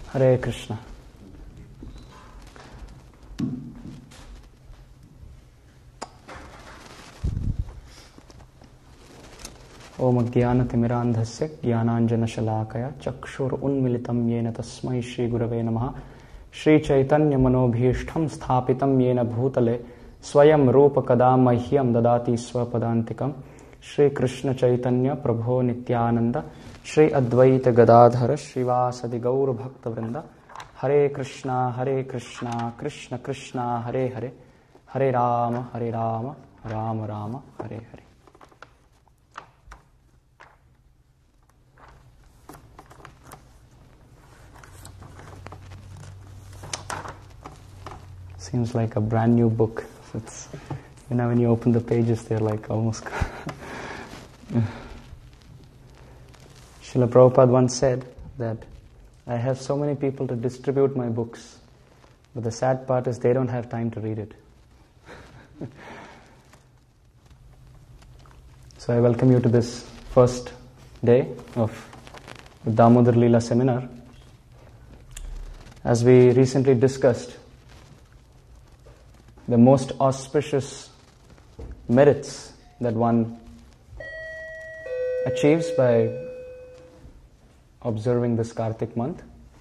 Hare Krishna. Om Ajnanatimmirandhasya Jnananjanashalakaya Chakshur Unmilitam Yena Tasmai Shri Gurave Namaha Shri Chaitanya Manobhishtham Sthapitam Yena Bhutale Swayam Rupa Kada Mahyam Dadati Swapadantikam Shri Krishna Chaitanya Prabho Nityananda Shri Advaita Gadadhara Srivasadi Gaur Bhakta Vrinda Hare Krishna Krishna Krishna Hare Hare Hare Rama Rama Rama Hare Hare. Seems like a brand new book. It's, when you open the pages, they're like almost. Srila Prabhupada once said that I have so many people to distribute my books, but the sad part is they don't have time to read it. So I welcome you to this first day of the Damodar Leela seminar. As we recently discussed, the most auspicious merits that one achieves by observing this Kartik month.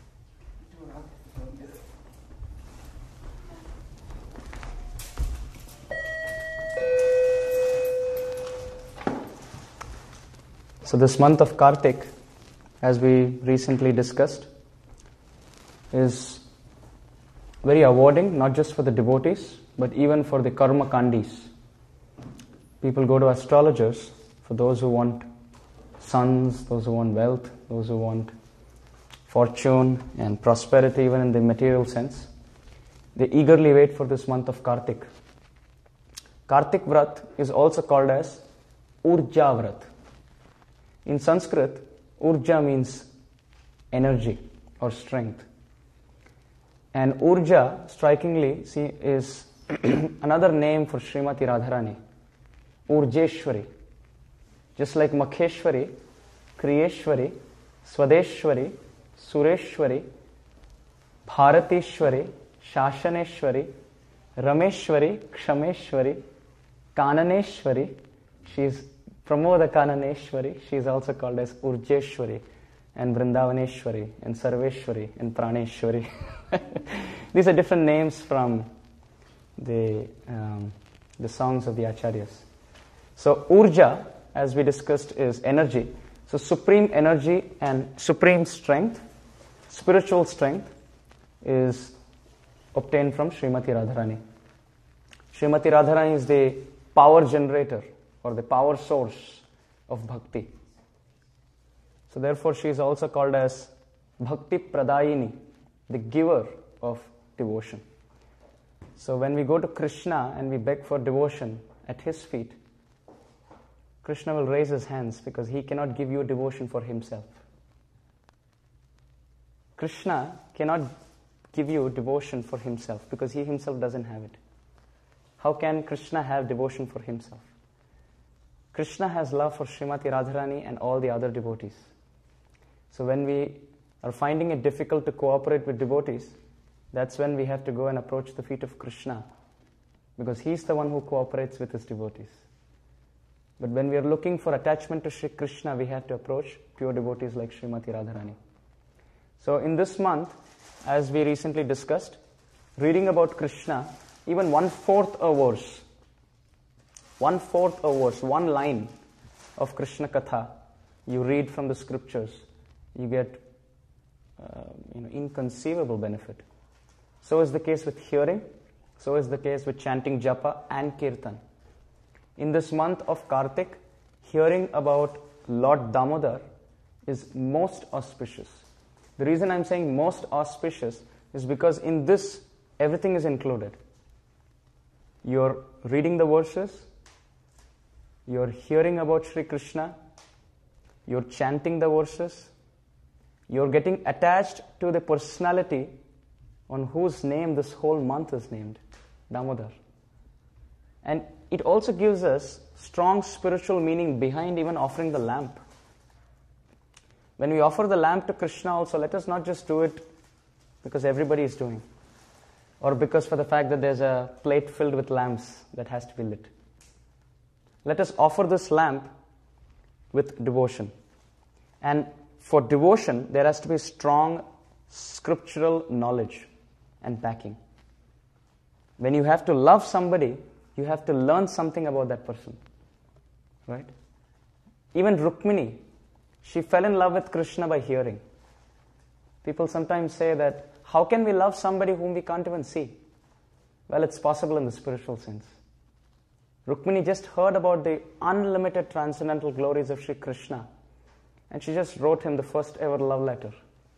So this month of Kartik, as we recently discussed, is very awarding, not just for the devotees, but even for the karma kandis. People go to astrologers for those who want sons, those who want wealth, those who want fortune and prosperity, even in the material sense. They eagerly wait for this month of Kartik. Kartik Vrat is also called as Urja Vrat. In Sanskrit, Urja means energy or strength. And Urja, strikingly, is another name for Srimati Radharani, Urjeshwari. Just like Makheshwari, Kriyeshwari, Swadeshwari, Sureshwari, Bharateshwari, Shashaneshwari, Rameshwari, Kshameshwari, Kananeshwari. She is Pramoda Kananeshwari. She is also called as Urjeshwari, and Vrindavaneshwari, and Sarveshwari, and Praneshwari. These are different names from the songs of the Acharyas. So Urja, as we discussed, is energy. So supreme energy and supreme strength, spiritual strength, is obtained from Srimati Radharani. Srimati Radharani is the power generator or the power source of bhakti. So therefore she is also called as Bhakti Pradayini, the giver of devotion. So when we go to Krishna and we beg for devotion at his feet, Krishna will raise his hands because he cannot give you devotion for himself. Krishna cannot give you devotion for himself because he himself doesn't have it. How can Krishna have devotion for himself? Krishna has love for Srimati Radharani and all the other devotees. So when we are finding it difficult to cooperate with devotees, that's when we have to go and approach the feet of Krishna, because he's the one who cooperates with his devotees. But when we are looking for attachment to Shri Krishna, we have to approach pure devotees like Srimati Radharani. So in this month, as we recently discussed, reading about Krishna, even one-fourth a verse, one line of Krishna Katha, you read from the scriptures, you get inconceivable benefit. So is the case with hearing, so is the case with chanting japa and kirtan. In this month of Kartik, hearing about Lord Damodar is most auspicious. The reason I'm saying most auspicious is because in this, everything is included. You're reading the verses, you're hearing about Sri Krishna, you're chanting the verses, you're getting attached to the personality on whose name this whole month is named, Damodar. And it also gives us strong spiritual meaning behind even offering the lamp. When we offer the lamp to Krishna also, let us not just do it because everybody is doing, or because for the fact that there's a plate filled with lamps that has to be lit. Let us offer this lamp with devotion. And for devotion, there has to be strong scriptural knowledge and backing. When you have to love somebody, you have to learn something about that person. Right? Even Rukmini, she fell in love with Krishna by hearing. People sometimes say that, how can we love somebody whom we can't even see? Well, it's possible in the spiritual sense. Rukmini just heard about the unlimited transcendental glories of Sri Krishna, and she just wrote him the first ever love letter.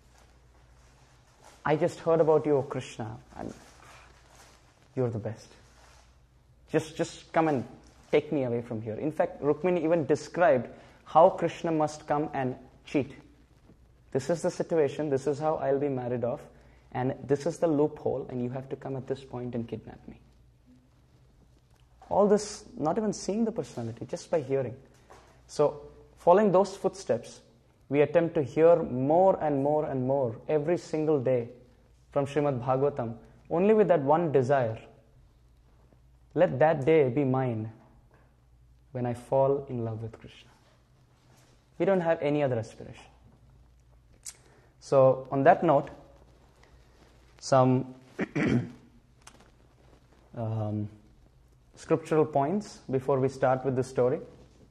I just heard about you, O Krishna, and you're the best. Just come and take me away from here. In fact, Rukmini even described how Krishna must come and cheat. This is the situation, this is how I'll be married off, and this is the loophole, and you have to come at this point and kidnap me. All this, not even seeing the personality, just by hearing. So, following those footsteps, we attempt to hear more and more and more every single day from Srimad Bhagavatam, only with that one desire. Let that day be mine when I fall in love with Krishna. We don't have any other aspiration. So, on that note, some scriptural points before we start with the story.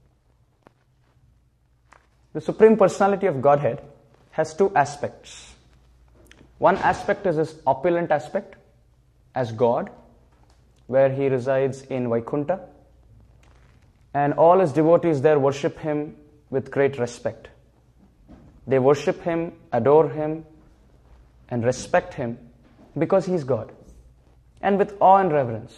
The Supreme Personality of Godhead has two aspects. One aspect is his opulent aspect as God, where he resides in Vaikuntha, and all his devotees there worship him with great respect. They worship him, adore him, and respect him because he's God, and with awe and reverence.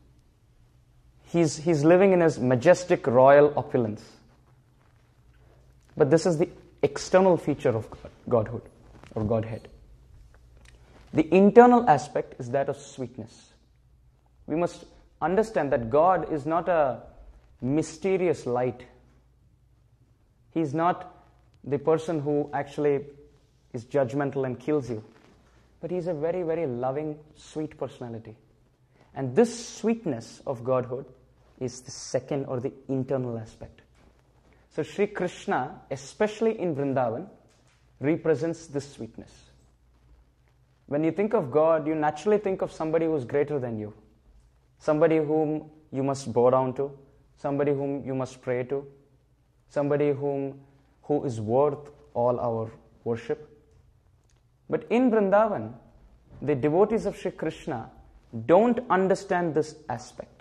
He's living in his majestic royal opulence. But this is the external feature of Godhood or Godhead. The internal aspect is that of sweetness. We must understand that God is not a mysterious light. He's not the person who actually is judgmental and kills you. But he's a very, very loving, sweet personality. And this sweetness of Godhood is the second or the internal aspect. So Sri Krishna, especially in Vrindavan, represents this sweetness. When you think of God, you naturally think of somebody who is greater than you. Somebody whom you must bow down to. Somebody whom you must pray to. Somebody who is worth all our worship. But in Vrindavan, the devotees of Sri Krishna don't understand this aspect.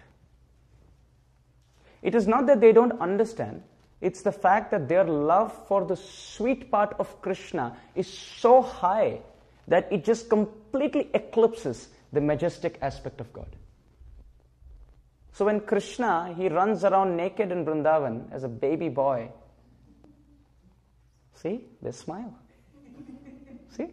It is not that they don't understand, it's the fact that their love for the sweet part of Krishna is so high that it just completely eclipses the majestic aspect of God. So when Krishna, he runs around naked in Vrindavan as a baby boy, see, they smile. See?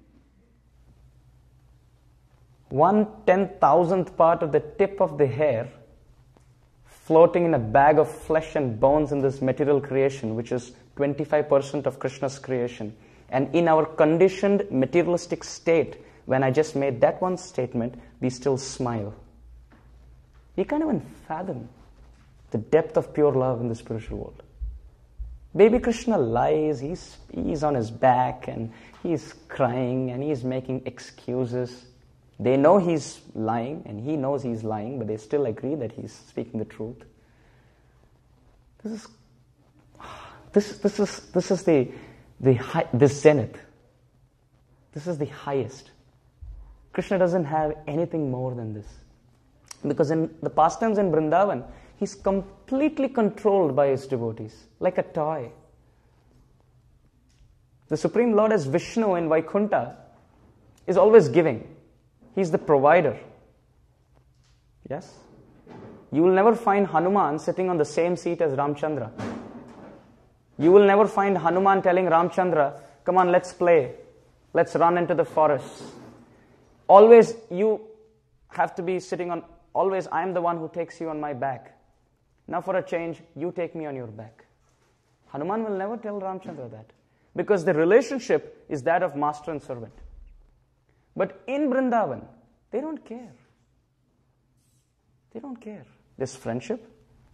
1/10,000th part of the tip of the hair floating in a bag of flesh and bones in this material creation, which is 25% of Krishna's creation. And in our conditioned materialistic state, when I just made that one statement, we still smile. You can't even fathom the depth of pure love in the spiritual world. Baby Krishna lies, he's on his back and he's crying and he's making excuses. They know he's lying and he knows he's lying, but they still agree that he's speaking the truth. This is the zenith. This is the highest. Krishna doesn't have anything more than this. Because in the pastimes in Vrindavan, he's completely controlled by his devotees, like a toy. The Supreme Lord as Vishnu in Vaikuntha is always giving. He's the provider. Yes? You will never find Hanuman sitting on the same seat as Ramchandra. You will never find Hanuman telling Ramchandra, come on, let's play. Let's run into the forest. Always you have to be sitting on, always I am the one who takes you on my back. Now for a change, you take me on your back. Hanuman will never tell Ramchandra that. Because the relationship is that of master and servant. But in Vrindavan, they don't care. They don't care. There's friendship,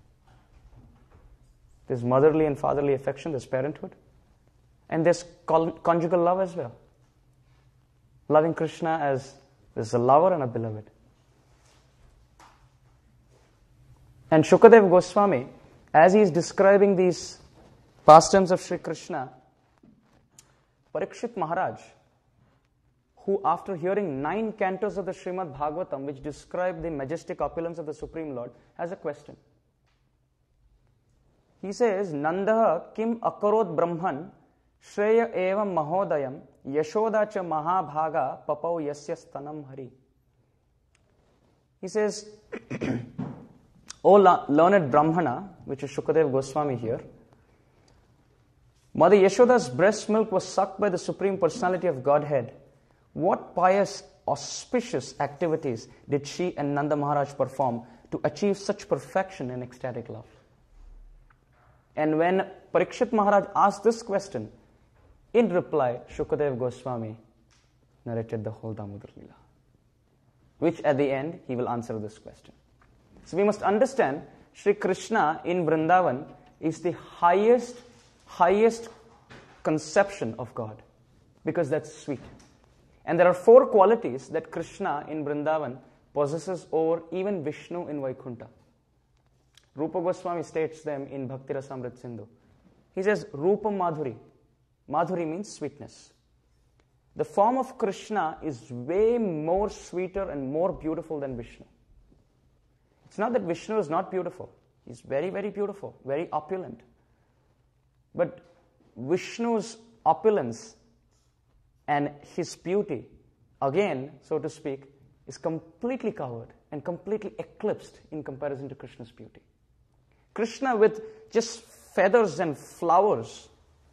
there's motherly and fatherly affection, there's parenthood, and there's conjugal love as well. Loving Krishna as there's a lover and a beloved. And Shukadev Goswami, as he is describing these pastimes of Sri Krishna, Parikshit Maharaj, who after hearing 9 cantos of the Srimad Bhagavatam which describe the majestic opulence of the Supreme Lord, has a question. He says, Nandaha kim akarot brahman shreya evam mahodayam yashoda cha mahabhaga papau yasya stanam hari. He says, O learned Brahmana, which is Shukadev Goswami here, Mother Yashoda's breast milk was sucked by the Supreme Personality of Godhead. What pious, auspicious activities did she and Nanda Maharaj perform to achieve such perfection in ecstatic love? And when Parikshit Maharaj asked this question, in reply, Shukadev Goswami narrated the whole Damodar Leela, which at the end he will answer this question. So we must understand Sri Krishna in Vrindavan is the highest conception of God, because that's sweet. And there are 4 qualities that Krishna in Vrindavan possesses over even Vishnu in Vaikuntha. Rupa Goswami states them in Bhakti Rasamrit Sindhu. He says, Rupa Madhuri. Madhuri means sweetness. The form of Krishna is way more sweeter and more beautiful than Vishnu. It's not that Vishnu is not beautiful. He's very, very beautiful, very opulent. But Vishnu's opulence and his beauty, again, so to speak, is completely covered and completely eclipsed in comparison to Krishna's beauty. Krishna, with just feathers and flowers,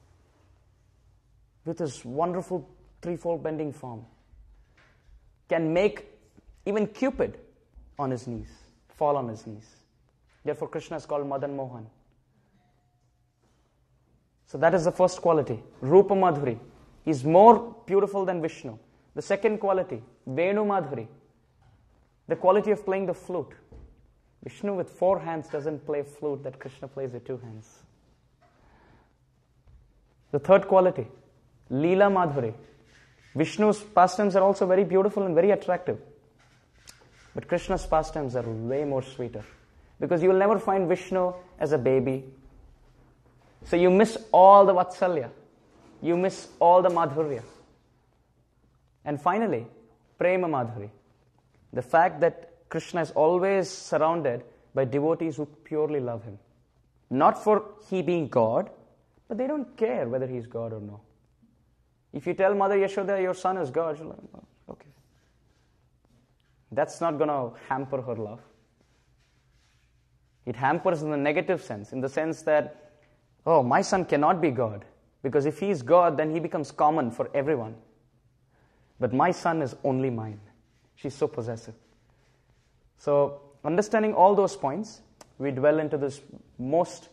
with his wonderful threefold bending form, can make even Cupid on his knees, fall on his knees. Therefore, Krishna is called Madan Mohan. So that is the first quality, Rupa Madhuri. He is more beautiful than Vishnu. The second quality, Venu Madhuri, the quality of playing the flute. Vishnu with 4 hands doesn't play flute that Krishna plays with 2 hands. The third quality, Leela Madhuri. Vishnu's pastimes are also very beautiful and very attractive. But Krishna's pastimes are way more sweeter. Because you will never find Vishnu as a baby. So you miss all the Vatsalya. You miss all the Madhurya. And finally, Prema Madhuri. The fact that Krishna is always surrounded by devotees who purely love him. Not for he being God, but they don't care whether he is God or no. If you tell Mother Yashoda your son is God, she'll like, oh, okay. That's not going to hamper her love. It hampers in the negative sense, in the sense that, oh, my son cannot be God. Because if he is God, then he becomes common for everyone. But my son is only mine. She's so possessive. So, understanding all those points, we dwell into this most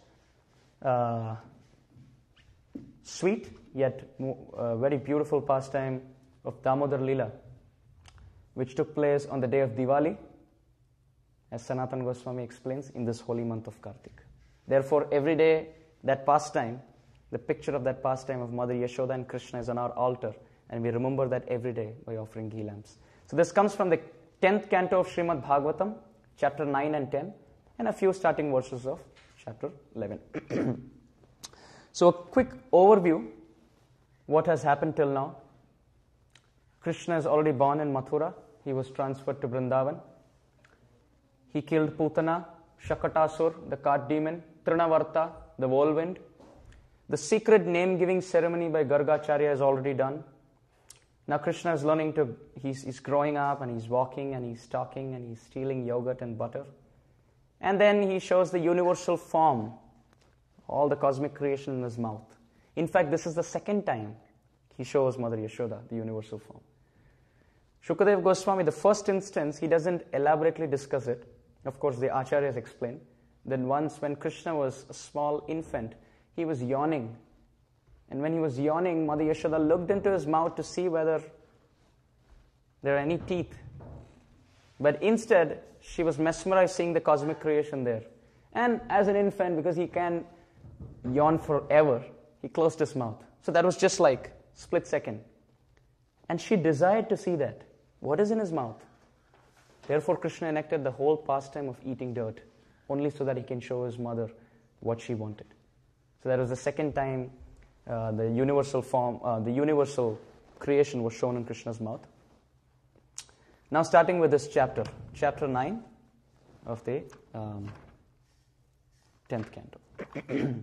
sweet yet very beautiful pastime of Damodar Leela, which took place on the day of Diwali, as Sanatana Goswami explains, in this holy month of Kartik. Therefore, every day that pastime, the picture of that pastime of Mother Yashoda and Krishna is on our altar, and we remember that every day by offering ghee lamps. So this comes from the 10th canto of Srimad Bhagavatam, chapter 9 and 10, and a few starting verses of chapter 11. So a quick overview, what has happened till now. Krishna is already born in Mathura. He was transferred to Vrindavan. He killed Putana, Shakatasur, the cart demon, Trinavarta, the whirlwind. The secret name-giving ceremony by Gargacharya is already done. Now Krishna is learning to, he's growing up and he's walking and he's talking and he's stealing yogurt and butter. And then he shows the universal form, all the cosmic creation in his mouth. In fact, this is the second time he shows Mother Yashoda the universal form. Shukadev Goswami, the first instance, he doesn't elaborately discuss it. Of course, the Acharyas explain. Then once when Krishna was a small infant, he was yawning. And when he was yawning, Mother Yashoda looked into his mouth to see whether there are any teeth. But instead, she was mesmerized seeing the cosmic creation there. And as an infant, because he can yawn forever, he closed his mouth. So that was just like split second. And she desired to see that. What is in his mouth? Therefore, Krishna enacted the whole pastime of eating dirt, only so that he can show his mother what she wanted. So that was the second time the universal form, the universal creation was shown in Krishna's mouth. Now starting with this chapter, chapter 9 of the 10th canto.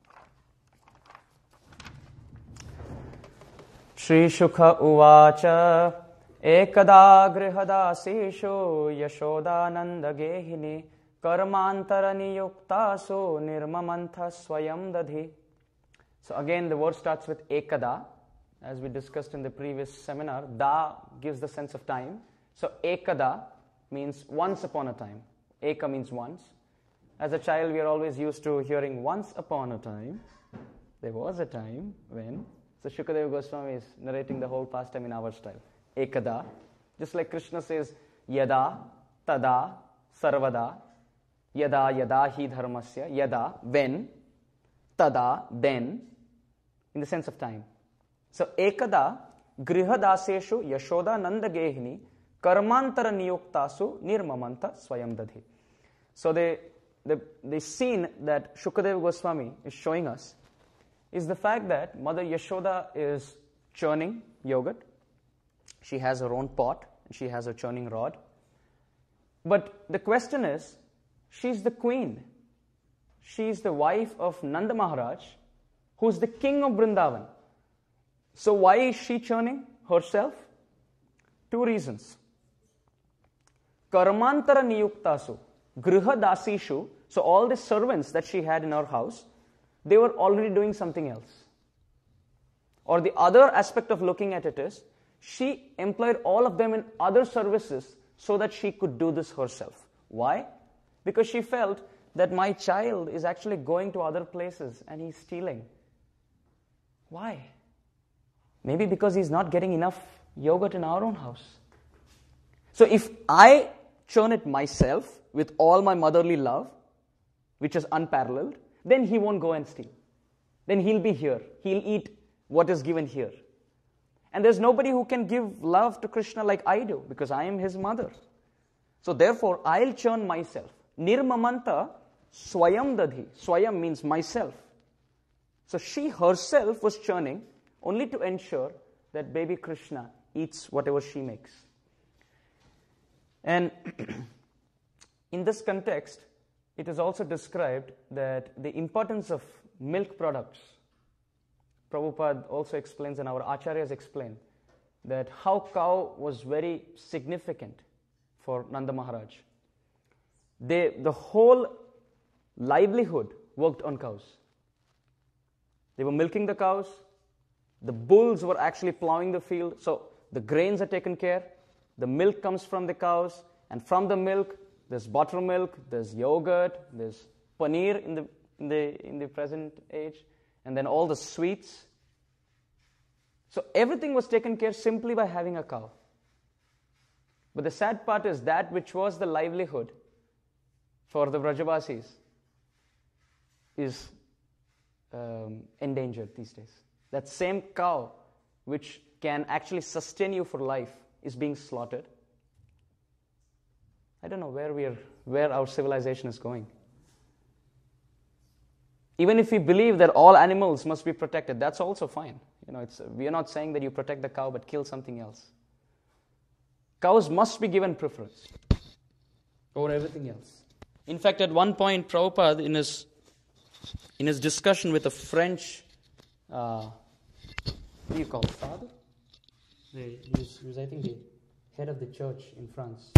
Shri Shukha Uvacha Ekada Grihadaseshu Yashodananda Gehini Karmantara Niyuktasu Nirmamantha Swayam Dadhi. So again the word starts with Ekada, as we discussed in the previous seminar. Da gives the sense of time. So Ekada means once upon a time. Eka means once. As a child we are always used to hearing once upon a time. There was a time when. So Shukadeva Goswami is narrating the whole pastime in our style. Ekada. Just like Krishna says, Yada, Tada, Sarvada, Yada, Yada hi dharmasya, Yada, when, Tada, then, in the sense of time. So Ekada, Grihadaseshu Yashoda Nanda Gehini, Karmantara Niyuktasu Nirmamanta Swayam Dadhi. So the scene that Shukadeva Goswami is showing us is the fact that Mother Yashoda is churning yogurt. She has her own pot, and she has a churning rod. But the question is, she's the queen. She's the wife of Nanda Maharaj, who's the king of Vrindavan. So why is she churning herself? Two reasons. Karmantara niyuktasu, griha dasishu, so all the servants that she had in her house, they were already doing something else. Or the other aspect of looking at it is, she employed all of them in other services so that she could do this herself. Why? Because she felt that my child is actually going to other places and he's stealing. Why? Maybe because he's not getting enough yogurt in our own house. So if I churn it myself with all my motherly love, which is unparalleled, then he won't go and steal. Then he'll be here. He'll eat what is given here. And there's nobody who can give love to Krishna like I do, because I am his mother. So therefore, I'll churn myself. Nirmamanta swayam dadhi. Swayam means myself. So she herself was churning only to ensure that baby Krishna eats whatever she makes. And in this context, it is also described that the importance of milk products. Prabhupada also explains, and our acharyas explain, that how cow was very significant for Nanda Maharaj. The whole livelihood worked on cows. They were milking the cows. The bulls were actually plowing the field. So the grains are taken care. The milk comes from the cows. And from the milk, there's buttermilk, there's yogurt, there's paneer in the present age, and then all the sweets. So everything was taken care simply by having a cow. But the sad part is that which was the livelihood for the Vrajavasis is endangered these days. That same cow which can actually sustain you for life is being slaughtered. I don't know where our civilization is going. Even if we believe that all animals must be protected, that's also fine. We are not saying that you protect the cow but kill something else. Cows must be given preference over everything else. In fact, at one point, Prabhupada, in his discussion with a French, what do you call it, father? He was, I think, the head of the church in France.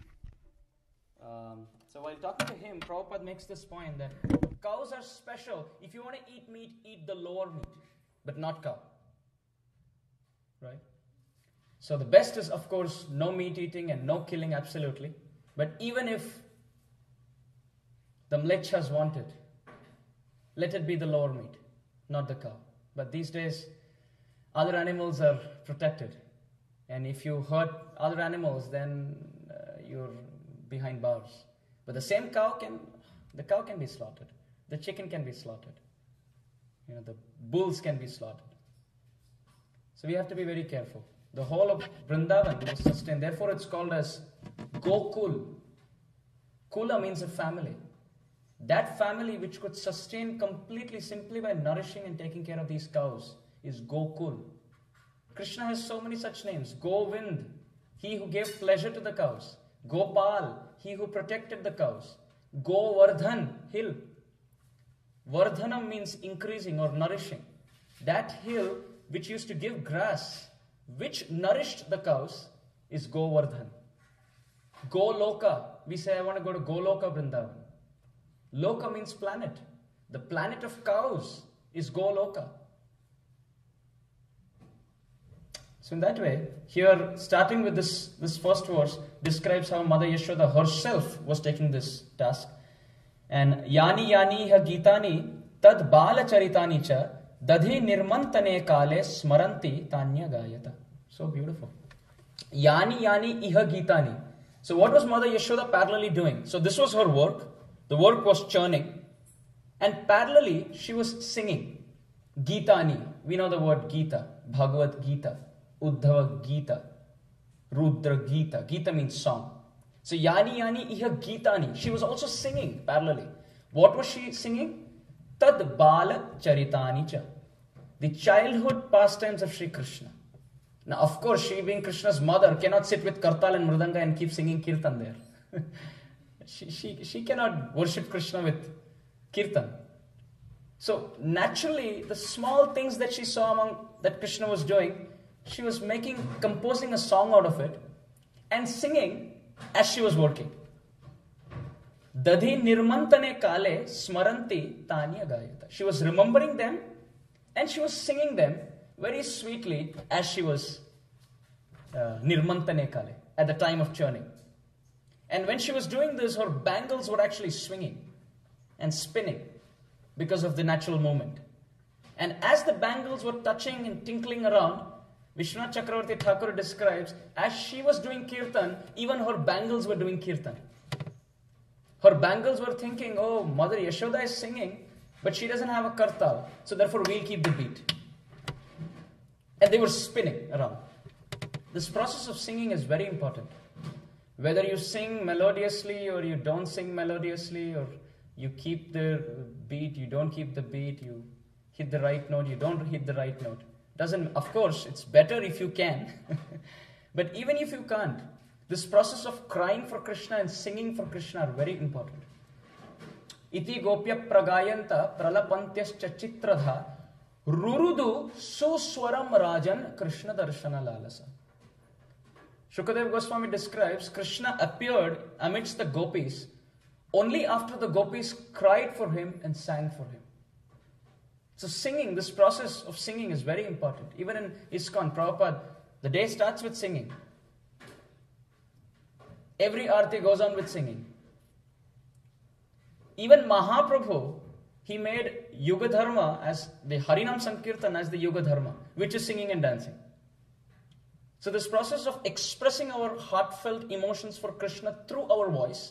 So while talking to him, Prabhupada makes this point that cows are special. If you want to eat meat, eat the lower meat, but not cow. Right? So the best is, of course, no meat eating and no killing, absolutely. But even if the mlechas want it, let it be the lower meat, not the cow. But these days, other animals are protected. And if you hurt other animals, then you're behind bars. But the same cow can be slaughtered. The chicken can be slaughtered. The bulls can be slaughtered. So we have to be very careful. The whole of Vrindavan was sustained. Therefore, it's called as Gokul. Kula means a family. That family which could sustain completely simply by nourishing and taking care of these cows is Gokul. Krishna has so many such names. Govind, he who gave pleasure to the cows. Gopal, he who protected the cows. Govardhan, hill. Vardhanam means increasing or nourishing. That hill which used to give grass, which nourished the cows, is Govardhan. Goloka, we say I want to go to Goloka Vrindavan. Loka means planet. The planet of cows is Goloka. So in that way, here starting with this first verse describes how Mother Yashoda herself was taking this task. And Yani Yani ha Gitani tad bala charitani cha dadhi nirmantane kale smaranti tanya gayata. So beautiful. Yani Yani iha Gitani. So what was Mother Yashoda parallelly doing? So this was her work. The work was churning. And parallelly she was singing. Gitani. We know the word Gita. Bhagavad Gita. Uddhava Gita, Rudra Gita. Gita means song. So Yani Yani iha Gitani. She was also singing parallelly. What was she singing? Tad Bala Charitani cha. The childhood pastimes of Sri Krishna. Now of course she being Krishna's mother cannot sit with Kartal and Mridanga and keep singing Kirtan there. she cannot worship Krishna with Kirtan. So naturally the small things that she saw that Krishna was doing, she was composing a song out of it and singing as she was working. Dadhi nirmantane kale smaranti tanya gayata. She was remembering them and she was singing them very sweetly as she was nirmantane kale, at the time of churning. And when she was doing this, her bangles were actually swinging and spinning because of the natural movement. And as the bangles were touching and tinkling around, Vishwanath Chakravarti Thakur describes, as she was doing kirtan, even her bangles were doing kirtan. Her bangles were thinking, oh, Mother Yashoda is singing, but she doesn't have a kartal, so therefore we'll keep the beat. And they were spinning around. This process of singing is very important. Whether you sing melodiously or you don't sing melodiously, or you keep the beat, you don't keep the beat, you hit the right note, you don't hit the right note. Of course, it's better if you can. But even if you can't, this process of crying for Krishna and singing for Krishna are very important. Iti gopya pragayanta pralapantyascha chitradha rurudu suswaram rajan Krishna darshana lalasa. Shukadev Goswami describes Krishna appeared amidst the gopis only after the gopis cried for him and sang for him. So singing, this process of singing is very important. Even in ISKCON, Prabhupada, the day starts with singing. Every arti goes on with singing. Even Mahaprabhu, he made Yuga Dharma as the Harinam Sankirtan as the Yuga Dharma, which is singing and dancing. So this process of expressing our heartfelt emotions for Krishna through our voice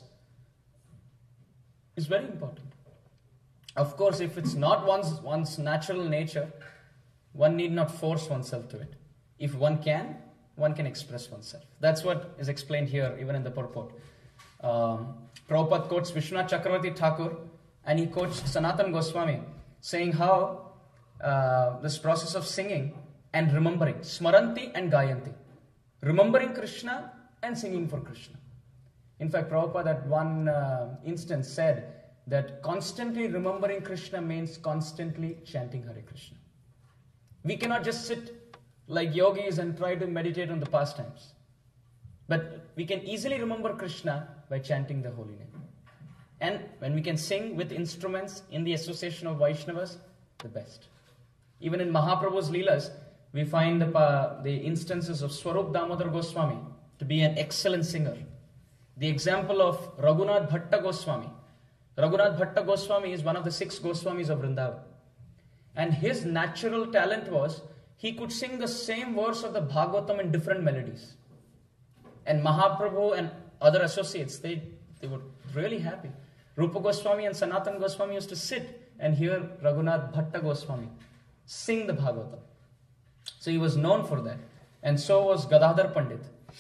is very important. Of course, if it's not one's natural nature, one need not force oneself to it. If one can express oneself. That's what is explained here, even in the purport. Prabhupada quotes Vishwanath Chakravarti Thakur, and he quotes Sanatana Goswami, saying how this process of singing and remembering, smaranti and gayanti, remembering Krishna and singing for Krishna. In fact, Prabhupada at one instance said that constantly remembering Krishna means constantly chanting Hare Krishna. We cannot just sit like yogis and try to meditate on the pastimes. But we can easily remember Krishna by chanting the holy name. And when we can sing with instruments in the association of Vaishnavas, the best. Even in Mahaprabhu's Leelas, we find the instances of Swarup Damodar Goswami to be an excellent singer. The example of Raghunath Bhatta Goswami. Raghunath Bhatta Goswami is one of the 6 Goswamis of Vrindavan. And his natural talent was, he could sing the same verse of the Bhagavatam in different melodies. And Mahaprabhu and other associates, they were really happy. Rupa Goswami and Sanatana Goswami used to sit and hear Raghunath Bhatta Goswami sing the Bhagavatam. So he was known for that. And so was Gadadhar Pandit.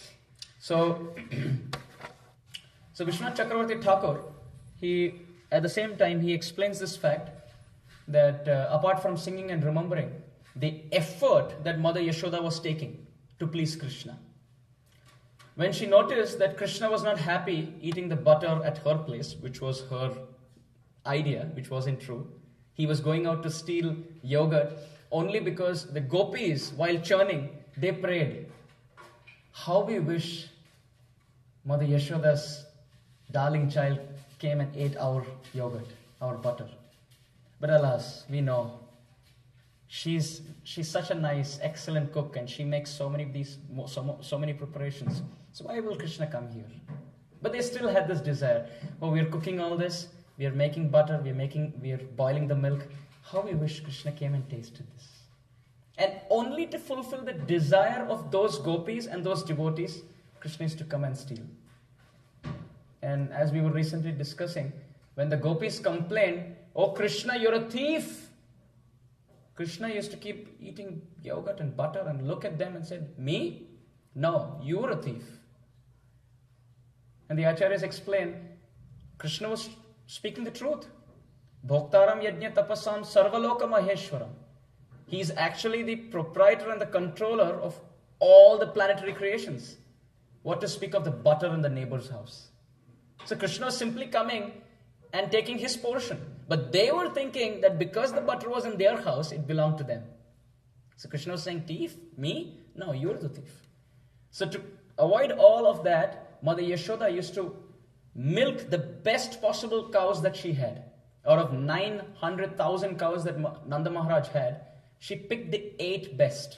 So Vishwanath Chakravarti Thakur, at the same time, he explains this fact that apart from singing and remembering, the effort that Mother Yashoda was taking to please Krishna. When she noticed that Krishna was not happy eating the butter at her place, which was her idea, which wasn't true, he was going out to steal yogurt only because the gopis, while churning, they prayed, how we wish Mother Yashoda's darling child came and ate our yogurt, our butter. But alas, we know she's such a nice, excellent cook, and she makes so many of these, so many preparations. So why will Krishna come here? But they still had this desire. Oh, we are cooking all this. We are making butter. We are boiling the milk. How we wish Krishna came and tasted this. And only to fulfill the desire of those gopis and those devotees, Krishna is to come and steal. And as we were recently discussing, when the gopis complained, oh Krishna, you're a thief. Krishna used to keep eating yogurt and butter and look at them and said, me? No, you're a thief. And the acharyas explain, Krishna was speaking the truth. Bhoktaram yajna tapasam sarvaloka maheshwaram. He is actually the proprietor and the controller of all the planetary creations. What to speak of the butter in the neighbor's house. So Krishna was simply coming and taking his portion. But they were thinking that because the butter was in their house, it belonged to them. So Krishna was saying, thief? Me? No, you're the thief. So to avoid all of that, Mother Yashoda used to milk the best possible cows that she had. Out of 900,000 cows that Nanda Maharaj had, she picked the 8 best,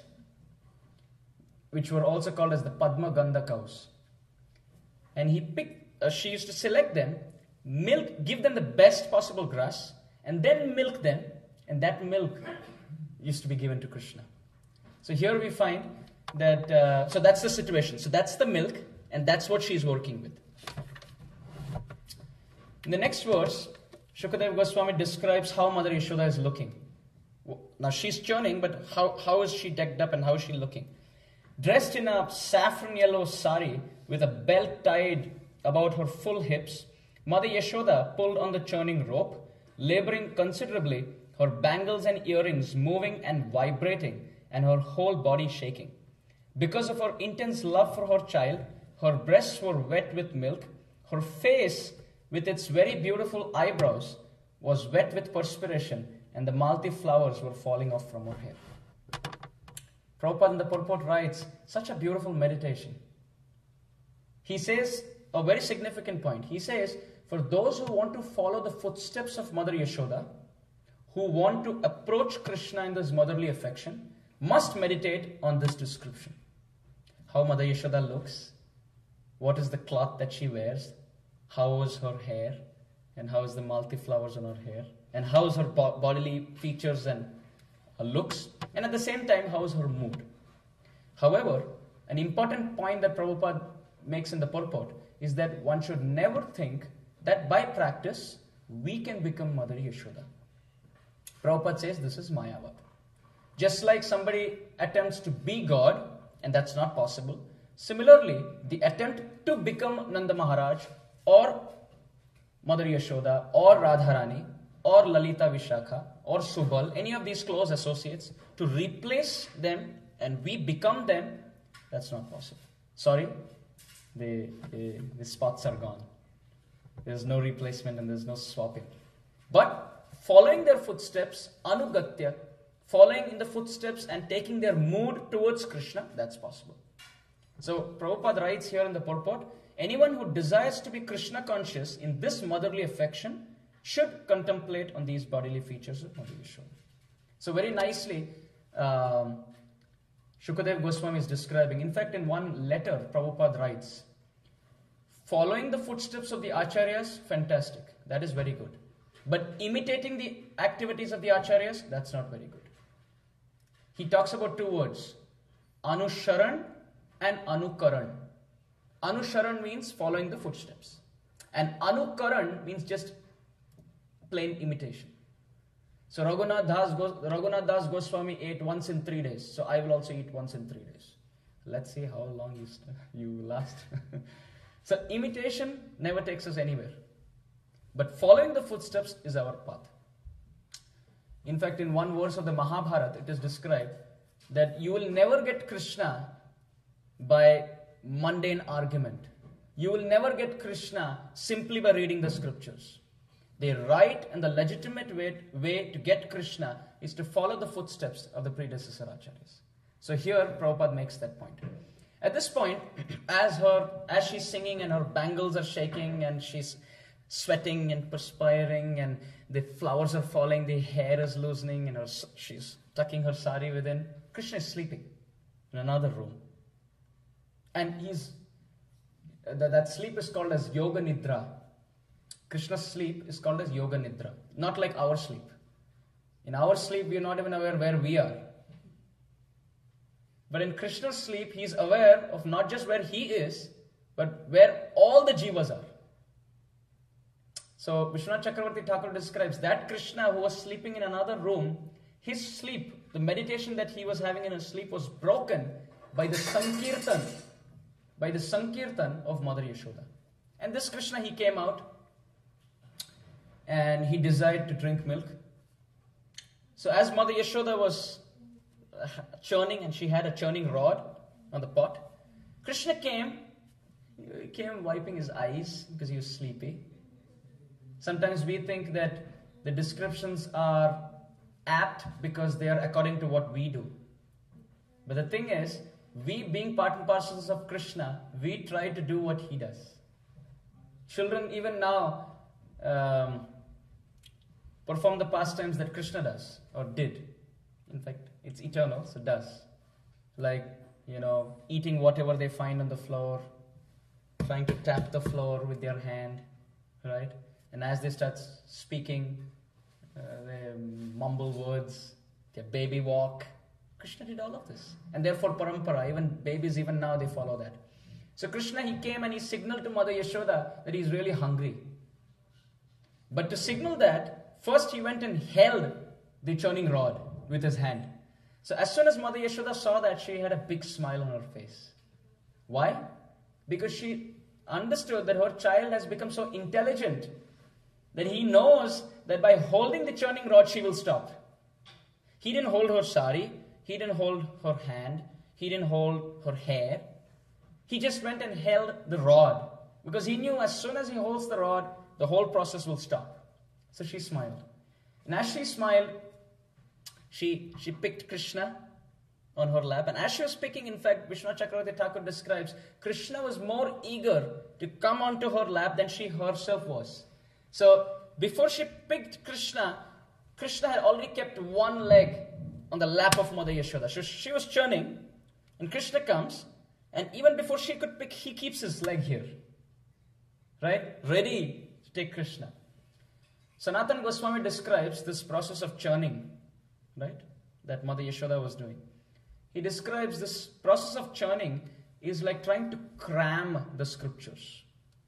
which were also called as the Padma Gandha cows. And she used to select them, give them the best possible grass, and then milk them, and that milk used to be given to Krishna. So here we find that, so that's the situation. So that's the milk, and that's what she's working with. In the next verse, Shukadeva Goswami describes how Mother Yashoda is looking. Now she's churning, but how is she decked up and how is she looking? Dressed in a saffron yellow sari with a belt tied about her full hips, Mother Yashoda pulled on the churning rope, laboring considerably, her bangles and earrings moving and vibrating, and her whole body shaking. Because of her intense love for her child, her breasts were wet with milk, her face, with its very beautiful eyebrows, was wet with perspiration, and the Malti flowers were falling off from her hair. Prabhupada in the purport writes, such a beautiful meditation. He says a very significant point. He says, for those who want to follow the footsteps of Mother Yashoda, who want to approach Krishna in this motherly affection, must meditate on this description. How Mother Yashoda looks, what is the cloth that she wears, how is her hair, and how is the Malti flowers on her hair, and how is her bodily features and looks, and at the same time, how is her mood. However, an important point that Prabhupada makes in the purport is that one should never think that by practice, we can become Mother Yashoda. Prabhupada says this is Mayavad. Just like somebody attempts to be God, and that's not possible, similarly, the attempt to become Nanda Maharaj or Mother Yashoda or Radharani or Lalita Vishakha or Subal, any of these close associates, to replace them and we become them, that's not possible. Sorry, the spots are gone. There's no replacement and there's no swapping. But following their footsteps, anugatya, following in the footsteps and taking their mood towards Krishna, that's possible. So Prabhupada writes here in the purport, anyone who desires to be Krishna conscious in this motherly affection should contemplate on these bodily features of Mother Yashoda. So very nicely, Shukadeva Goswami is describing. In fact, in one letter, Prabhupada writes, following the footsteps of the acharyas, fantastic. That is very good. But imitating the activities of the acharyas, that's not very good. he talks about two words, Anusharan and Anukaran. Anusharan means following the footsteps, and Anukaran means just plain imitation. So Raghunath Das Goswami ate once in 3 days, so I will also eat once in 3 days. Let's see how long you last. So imitation never takes us anywhere, but following the footsteps is our path. In fact, in one verse of the Mahabharata, it is described that you will never get Krishna by mundane argument. You will never get Krishna simply by reading the scriptures. The right and the legitimate way to get Krishna is to follow the footsteps of the predecessor acharyas. So here Prabhupada makes that point. At this point, as she's singing and her bangles are shaking and she's sweating and perspiring and the flowers are falling, the hair is loosening and she's tucking her sari within, Krishna is sleeping in another room. And that sleep is called as Yoga Nidra. Krishna's sleep is called as Yoga Nidra, not like our sleep. In our sleep, we are not even aware where we are. But in Krishna's sleep, he is aware of not just where he is, but where all the jivas are. So Vishwanath Chakravarti Thakur describes that Krishna who was sleeping in another room, his sleep, the meditation that he was having in his sleep was broken by the Sankirtan of Mother Yashoda. And this Krishna, he came out and he desired to drink milk. So as Mother Yashoda was churning and she had a churning rod on the pot, Krishna came wiping his eyes because he was sleepy. Sometimes we think that the descriptions are apt because they are according to what we do. But the thing is, we being part and parcels of Krishna, we try to do what he does. Children even now perform the pastimes that Krishna does or did. In fact, it's eternal, so does. Like, eating whatever they find on the floor, trying to tap the floor with their hand, right? And as they start speaking, they mumble words, their baby walk. Krishna did all of this. And therefore parampara, even babies even now they follow that. So Krishna, he came and he signaled to Mother Yashoda that he's really hungry. But to signal that, first he went and held the churning rod with his hand. So as soon as Mother Yashoda saw that, she had a big smile on her face. Why? Because she understood that her child has become so intelligent that he knows that by holding the churning rod, she will stop. He didn't hold her sari. He didn't hold her hand. He didn't hold her hair. He just went and held the rod because he knew as soon as he holds the rod, the whole process will stop. So she smiled. And as she smiled, she picked Krishna on her lap. And as she was picking, in fact, Vishwanath Chakravarti Thakur describes, Krishna was more eager to come onto her lap than she herself was. So before she picked Krishna, Krishna had already kept one leg on the lap of Mother Yashoda. So she was churning, and Krishna comes, and even before she could pick, he keeps his leg here, right? Ready to take Krishna. Sanatana Goswami describes this process of churning, right, that Mother Yashoda was doing. He describes this process of churning is like trying to cram the scriptures,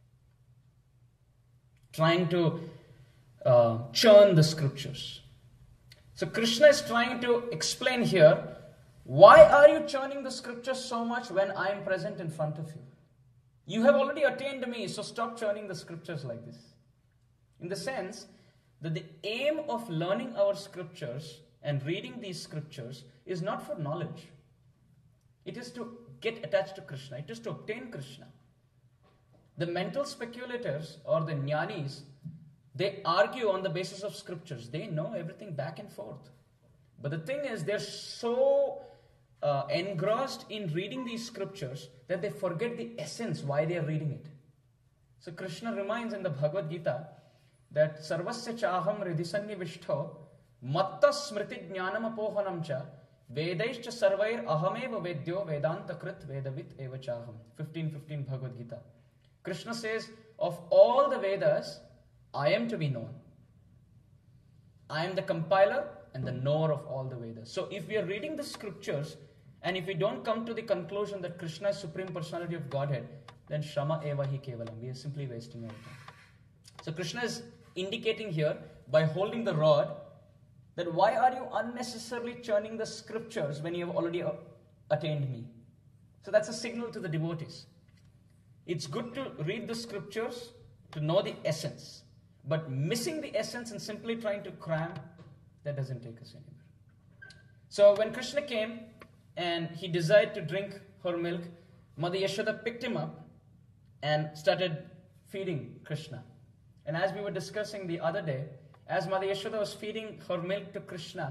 trying to churn the scriptures. So Krishna is trying to explain here, why are you churning the scriptures so much when I am present in front of you? You have already attained me, so stop churning the scriptures like this. In the sense that the aim of learning our scriptures and reading these scriptures is not for knowledge. It is to get attached to Krishna. It is to obtain Krishna. The mental speculators or the jnanis, they argue on the basis of scriptures. They know everything back and forth. But the thing is, they're so engrossed in reading these scriptures that they forget the essence why they are reading it. So Krishna reminds in the Bhagavad Gita that Sarvasya chaham ridhisannivishto matta smriti jnanam apohanam cha vedaischa sarvair ahameva vedyo vedanta krit vedavit eva chaham. 15:15 Bhagavad Gita. Krishna says, of all the Vedas, I am to be known. I am the compiler, and the knower of all the Vedas. So if we are reading the scriptures, and if we don't come to the conclusion that Krishna is Supreme Personality of Godhead, then Shrama eva hi kevalam. We are simply wasting our time. So Krishna is indicating here, by holding the rod, that why are you unnecessarily churning the scriptures when you have already attained me? So that's a signal to the devotees. It's good to read the scriptures to know the essence. But missing the essence and simply trying to cram, that doesn't take us anywhere. So when Krishna came and he desired to drink her milk, Mother Yashoda picked him up and started feeding Krishna. And as we were discussing the other day, as Mother Yashoda was feeding her milk to Krishna,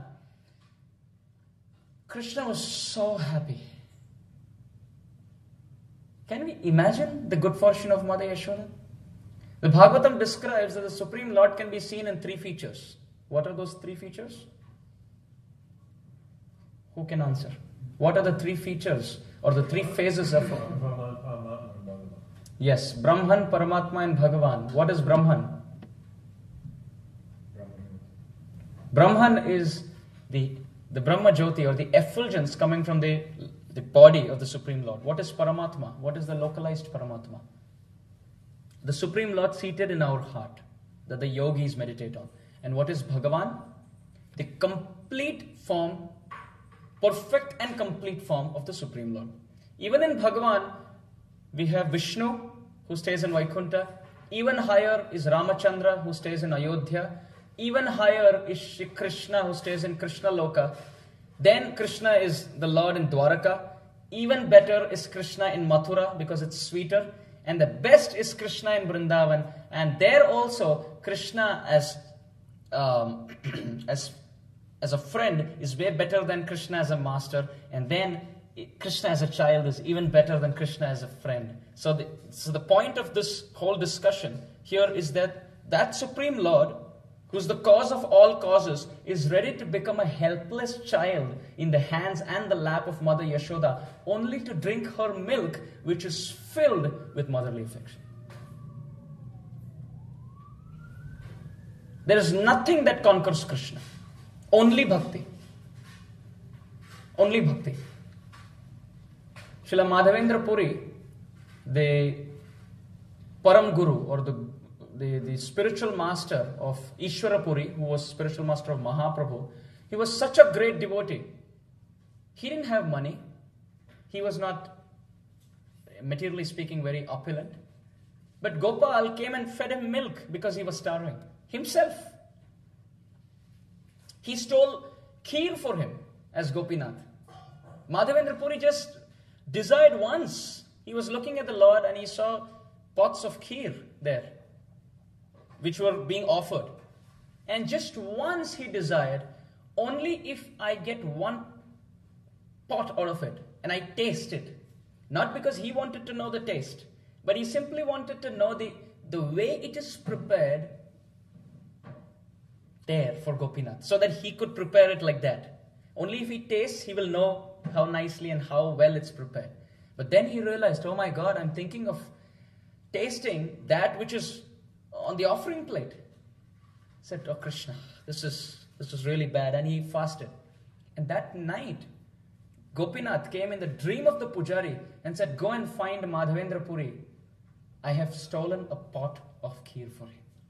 Krishna was so happy. Can we imagine the good fortune of Mother Yashoda? The Bhagavatam describes that the Supreme Lord can be seen in 3 features. What are those 3 features? Who can answer? What are the 3 features or the 3 phases of Yes, Brahman, Paramatma and Bhagavan. What is Brahman? Brahman is the Brahma Jyoti or the effulgence coming from the body of the Supreme Lord. What is Paramatma? What is the localized Paramatma? The Supreme Lord seated in our heart that the yogis meditate on. And what is Bhagavan? The complete form, perfect and complete form of the Supreme Lord. Even in Bhagavan, we have Vishnu who stays in Vaikuntha. Even higher is Ramachandra who stays in Ayodhya. Even higher is Shri Krishna who stays in Krishna Loka. Then Krishna is the Lord in Dwaraka. Even better is Krishna in Mathura because it's sweeter. And the best is Krishna in Vrindavan. And there also Krishna as a friend is way better than Krishna as a master. And then Krishna as a child is even better than Krishna as a friend. So the point of this whole discussion here is that Supreme Lord, who's the cause of all causes, is ready to become a helpless child in the hands and the lap of Mother Yashoda, only to drink her milk, which is filled with motherly affection. There is nothing that conquers Krishna. Only bhakti. Only bhakti. Srila Madhavendra Puri, the Param Guru or the spiritual master of Ishwara Puri, who was spiritual master of Mahaprabhu, he was such a great devotee. He didn't have money. He was not, materially speaking, very opulent. But Gopal came and fed him milk because he was starving. Himself. He stole kheer for him as Gopinath. Madhavendra Puri just desired once. He was looking at the Lord and he saw pots of kheer there, which were being offered. And just once he desired, only if I get one pot out of it and I taste it. Not because he wanted to know the taste, but he simply wanted to know the way it is prepared there for Gopinath, so that he could prepare it like that. Only if he tastes, he will know how nicely and how well it's prepared. But then he realized, oh my God, I'm thinking of tasting that which is on the offering plate. He said, oh Krishna, this is really bad. And he fasted. And that night, Gopinath came in the dream of the Pujari and said, go and find Madhavendra Puri. I have stolen a pot of kheer for him.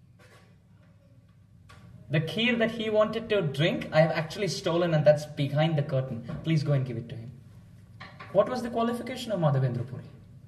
The kheer that he wanted to drink, I have actually stolen, and that's behind the curtain. Please go and give it to him. What was the qualification of Madhavendra Puri?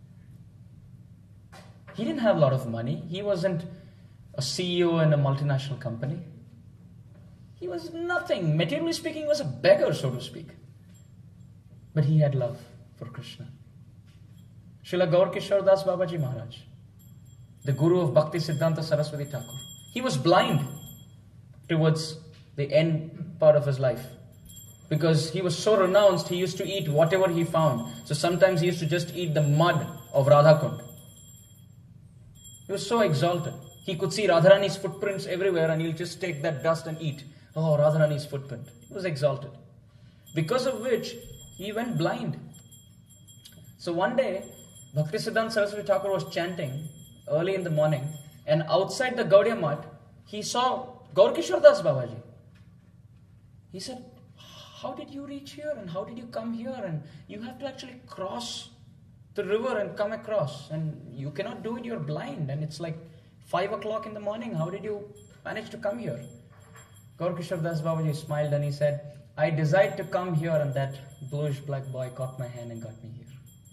He didn't have a lot of money. He wasn't a CEO in a multinational company. He was nothing. Materially speaking, he was a beggar, so to speak. But he had love for Krishna. Srila Gaur Kishore Das Babaji Maharaj, the guru of Bhakti Siddhanta Saraswati Thakur, he was blind towards the end part of his life. Because he was so renounced, he used to eat whatever he found. So sometimes he used to just eat the mud of Radhakund. He was so exalted. He could see Radharani's footprints everywhere and he'll just take that dust and eat. Oh, Radharani's footprint. He was exalted. Because of which, he went blind. So one day, Bhaktisiddhanta Saraswati Thakur was chanting early in the morning, and outside the Gaudiya Math, he saw Gaur Kishore Das Babaji. He said, how did you reach here and how did you come here? And you have to actually cross the river and come across. And you cannot do it, you're blind. And it's like 5 o'clock in the morning. How did you manage to come here? Gaurkishore Das Babaji smiled and he said, I desired to come here and that bluish black boy caught my hand and got me here.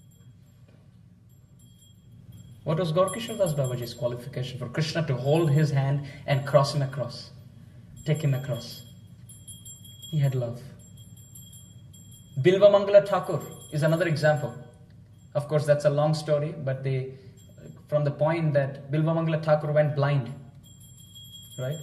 What was Gaurkishore Das Babaji's qualification for Krishna to hold his hand and cross him across? Take him across. He had love. Bilva Mangala Thakur is another example. Of course, that's a long story, but from the point that Bilva Mangala Thakur went blind, right?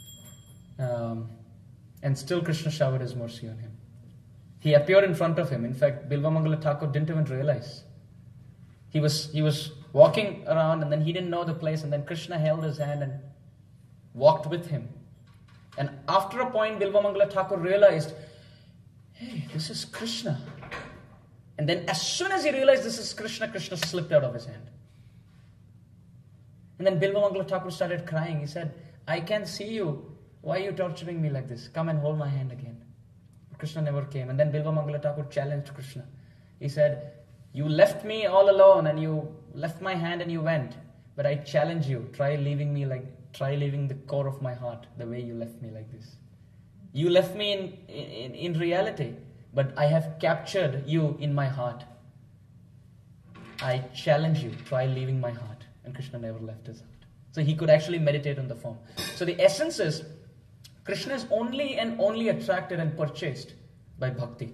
And still Krishna showered his mercy on him. He appeared in front of him. In fact, Bilva Mangala Thakur didn't even realize. He was walking around and then he didn't know the place, and then Krishna held his hand and walked with him. And after a point, Bilva Mangala Thakur realized, hey, this is Krishna. And then as soon as he realized this is Krishna, Krishna slipped out of his hand. And then Bilva Mangala Thakur started crying. He said, I can see you. Why are you torturing me like this? Come and hold my hand again. Krishna never came. And then Bilva Mangala Thakur challenged Krishna. He said, you left me all alone and you left my hand and you went. But I challenge you. Try leaving the core of my heart the way you left me like this. You left me in reality, but I have captured you in my heart. I challenge you. Try leaving my heart. And Krishna never left his heart. So he could actually meditate on the form. So the essence is, Krishna is only and only attracted and purchased by bhakti.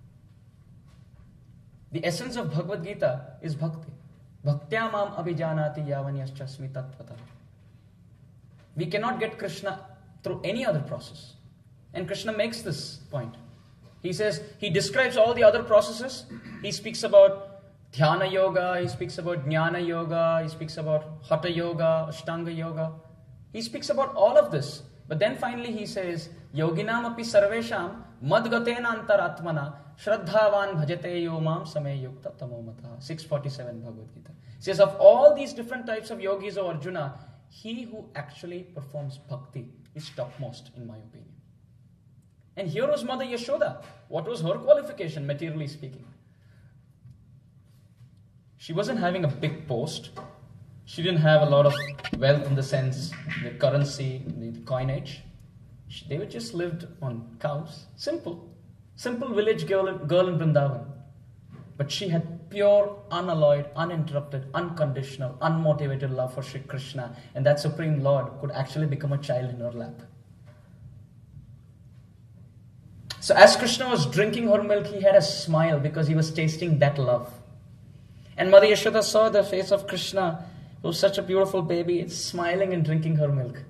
The essence of Bhagavad Gita is bhakti. Bhaktya mam abhijanati yavanyascha tatvata. We cannot get Krishna through any other process. And Krishna makes this point. He says, he describes all the other processes. He speaks about Dhyana Yoga, he speaks about Jnana Yoga, he speaks about Hatha Yoga, Ashtanga Yoga. He speaks about all of this. But then finally he says, Yoginam api sarvesham madgatena antaratmana shraddhavan bhajate yomam samay yukta tamomata. 647 Bhagavad Gita. He says, of all these different types of yogis, O Arjuna, he who actually performs bhakti is topmost in my opinion. And here was Mother Yashoda. What was her qualification, materially speaking? She wasn't having a big post. She didn't have a lot of wealth in the sense, the currency, the coinage. They were just lived on cows. Simple village girl in Vrindavan. But she had pure, unalloyed, uninterrupted, unconditional, unmotivated love for Sri Krishna. And that Supreme Lord could actually become a child in her lap. So as Krishna was drinking her milk, he had a smile because he was tasting that love. And Mother Yashoda saw the face of Krishna, who was such a beautiful baby, smiling and drinking her milk.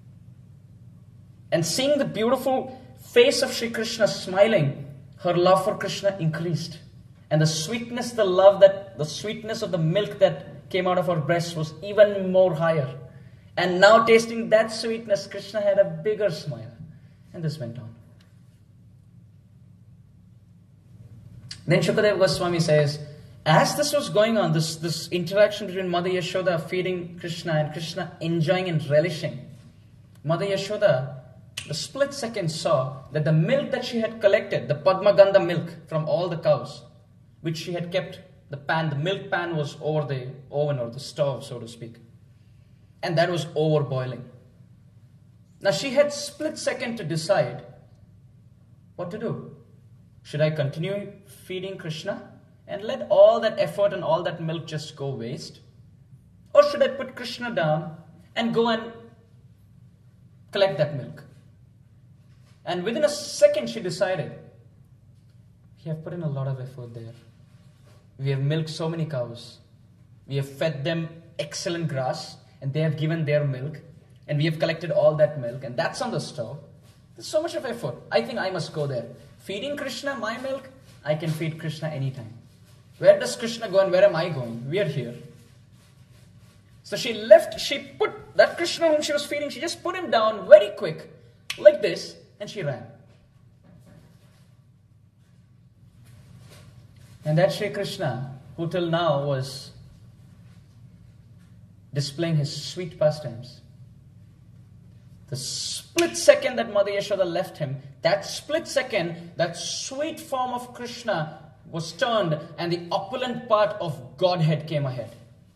And seeing the beautiful face of Sri Krishna smiling, her love for Krishna increased. And the sweetness of the milk that came out of her breast was even more higher. And now tasting that sweetness, Krishna had a bigger smile. And this went on. Then Shukadeva Goswami says, as this was going on, this interaction between Mother Yashoda feeding Krishna and Krishna enjoying and relishing, Mother Yashoda, the split second, saw that the milk that she had collected, the Padmagandha milk from all the cows, which she had kept, the milk pan was over the oven or the stove, so to speak. And that was over boiling. Now she had split second to decide what to do. Should I continue feeding Krishna and let all that effort and all that milk just go waste? Or should I put Krishna down and go and collect that milk? And within a second she decided, we have put in a lot of effort there. We have milked so many cows. We have fed them excellent grass and they have given their milk. And we have collected all that milk and that's on the stove. There's so much of effort. I think I must go there. Feeding Krishna my milk, I can feed Krishna anytime. Where does Krishna go and where am I going? We are here. So she put that Krishna whom she was feeding, she just put him down very quick, like this, and she ran. And that Sri Krishna, who till now was displaying his sweet pastimes, The split second that Mother Yashoda left him, that split second, that sweet form of Krishna was turned and the opulent part of Godhead came ahead.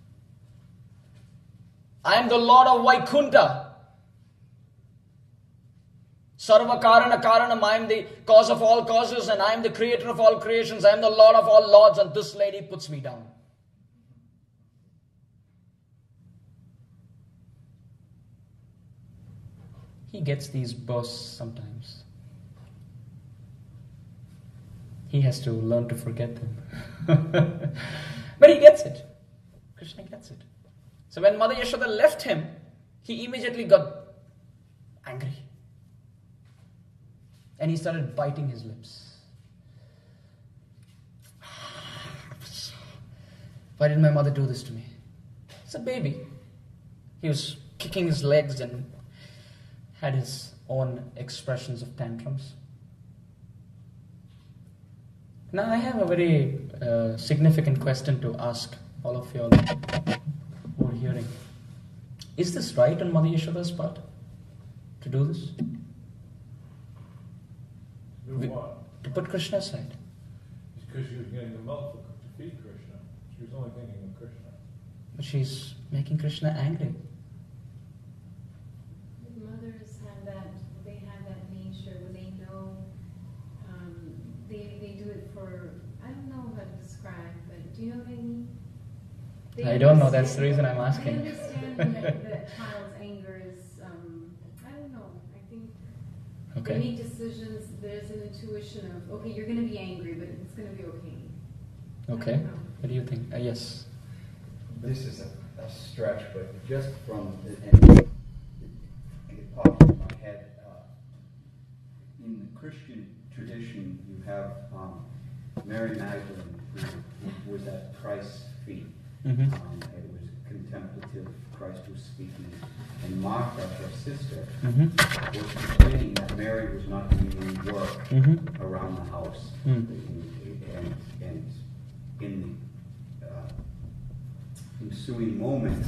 I am the Lord of Vaikunta. Sarva Karana Karanam, I am the cause of all causes and I am the creator of all creations. I am the Lord of all lords, and this lady puts me down. He gets these bursts sometimes. He has to learn to forget them. But he gets it. Krishna gets it. So when Mother Yashoda left him, he immediately got angry. And he started biting his lips. Why did my mother do this to me? He's a baby. He was kicking his legs and had his own expressions of tantrums. Now I have a very significant question to ask all of you all who are hearing. Is this right on Mother Yashoda's part to do this? Do what? To put Krishna aside. It's because she was getting the milk to feed Krishna. She was only thinking of Krishna. But she's making Krishna angry. Mothers have that, they have that nature where they know, they do it for, I don't know how to describe, but do you know what I mean? I don't know, that's the reason I'm asking. They understand that the child's anger is, I don't know, I think Okay. they make decisions, there's an intuition of, okay, you're going to be angry, but it's going to be okay. Okay. I don't know. What do you think? Yes. This is a stretch, but just from, and it popped in my head, in the Christian tradition, you have Mary Magdalene, who was at Christ's feet. Mm-hmm. It was contemplative, Christ was speaking. And Martha, her sister, Mm-hmm. was complaining that Mary was not doing any work Mm-hmm. around the house. Mm. And in the ensuing moments,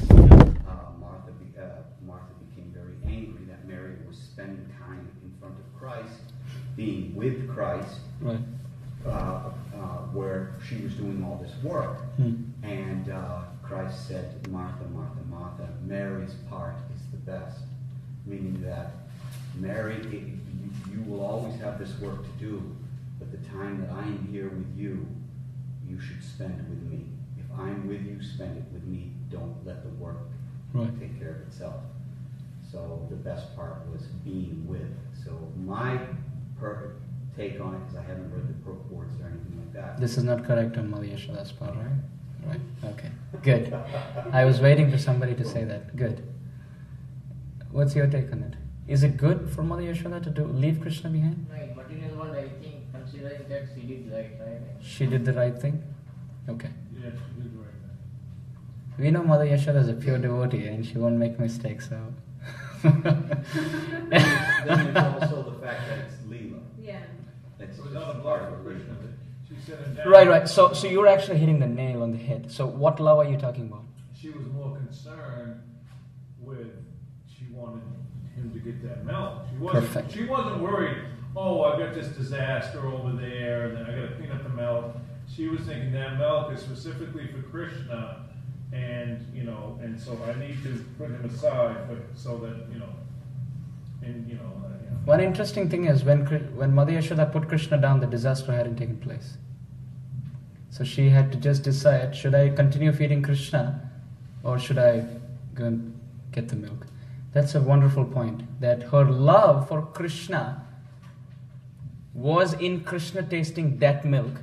Martha became very angry that Mary was spending time in front of Christ, being with Christ, Right. where she was doing all this work. Mm. And Christ said, Martha, Martha, Martha, Mary's part is the best. Meaning that Mary, you will always have this work to do, but the time that I am here with you, you should spend with me. If I'm with you, spend it with me. Don't let the work Right. take care of itself. So the best part was being with. So my perfect take on it, because I haven't read the purports or anything like that. This is not correct on Mother Yashoda's part, right? Right. Okay. Good. I was waiting for somebody to say that. Good. What's your take on it? Is it good for Mother Yashoda to leave Krishna behind? No, in material world, I think, considering that she did right? She did the right thing? Okay. Yes, she did the right thing. We know Mother Yashoda is a pure devotee and she won't make mistakes, so. Then there's also the fact that it's Leela. Yeah. It's It was just not a part block of for the Krishna. reason. She set him down. Right. So you're actually hitting the nail on the head. So what love are you talking about? She was more concerned with, she wanted him to get that milk. Perfect. She wasn't worried, oh, I got this disaster over there, and then I got to clean up the milk. She was thinking that milk is specifically for Krishna, and and so I need to put him aside, so that One interesting thing is when Mother Yashoda put Krishna down, the disaster hadn't taken place. So she had to just decide, should I continue feeding Krishna or should I go and get the milk? That's a wonderful point, that her love for Krishna was in Krishna tasting that milk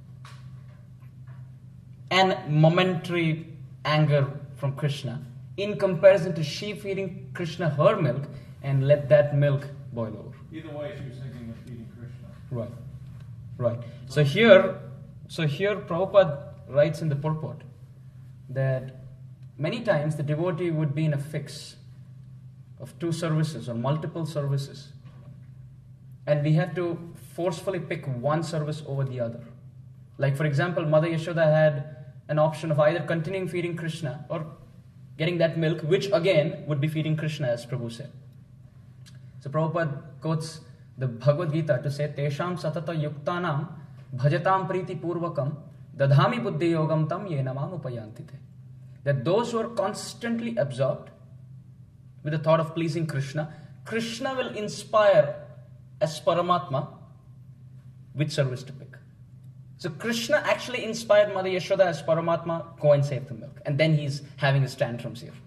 and momentary anger from Krishna in comparison to she feeding Krishna her milk and let that milk boil over. either way, she was thinking of feeding Krishna. Right. So here Prabhupada writes in the purport that many times the devotee would be in a fix of two services or multiple services, and we have to forcefully pick one service over the other. Like for example, Mother Yashoda had an option of either continuing feeding Krishna or getting that milk, which again would be feeding Krishna, as Prabhu said. So Prabhupada quotes the Bhagavad Gita to say, Tesham satata yuktanam bhajatam priti purvakam dadhami buddhi yogam tam yenamam upayantite. That those who are constantly absorbed with the thought of pleasing Krishna, Krishna will inspire as Paramatma which service to pick. So Krishna actually inspired Mother Yashoda as Paramatma, go and save the milk. And then he's having his tantrums here.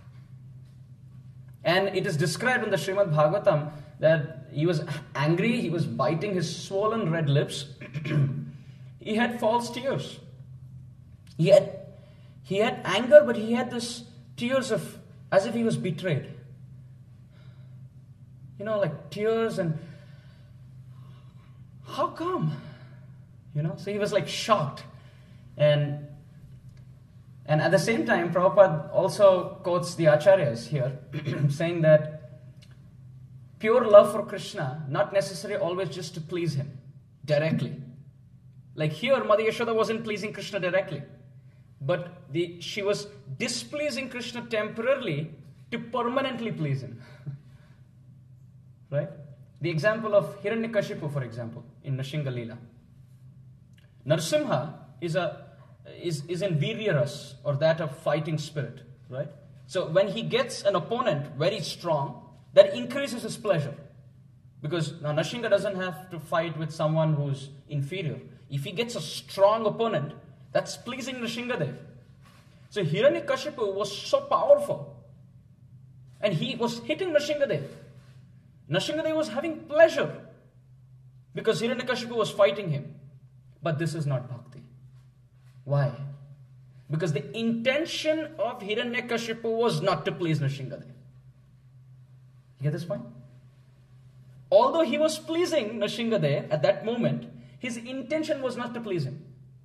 And it is described in the Srimad Bhagavatam that he was angry, he was biting his swollen red lips. He had false tears. He had anger, but he had this tears of as if he was betrayed. You know, like tears and how come? You know, so he was like shocked. And at the same time, Prabhupada also quotes the Acharyas here, saying that pure love for Krishna, not necessarily always just to please him directly. Like here, Mother Yashoda wasn't pleasing Krishna directly, but she was displeasing Krishna temporarily to permanently please him. Right? The example of Hiranyakashipu, for example, in Nrsimha Leela. Narsimha is in Viryaras, or that of fighting spirit, right? So when he gets an opponent very strong, that increases his pleasure. Because now Nrsimha doesn't have to fight with someone who's inferior. If he gets a strong opponent, that's pleasing Nrsimhadev. So Hiranyakashipu was so powerful. And he was hitting Nrsimhadev. Nrsimhadev was having pleasure because Hiranyakashipu was fighting him. But this is not bhakti. Why? Because the intention of Hiranyakashipu was not to please Nrsimhadev. You get this point? Although he was pleasing Nrsimhadev at that moment, his intention was not to please him.